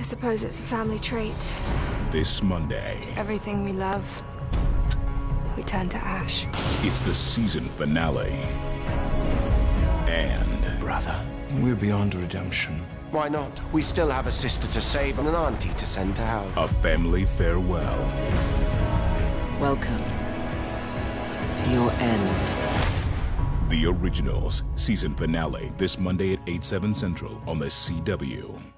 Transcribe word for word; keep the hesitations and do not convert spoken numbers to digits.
suppose it's a family trait. This Monday. Everything we love, we turn to ash. It's the season finale. And... Brother. We're beyond redemption. Why not? We still have a sister to save and an auntie to send to hell. a family farewell. Welcome to your end. The Originals season finale this Monday at eight, seven Central on the C W.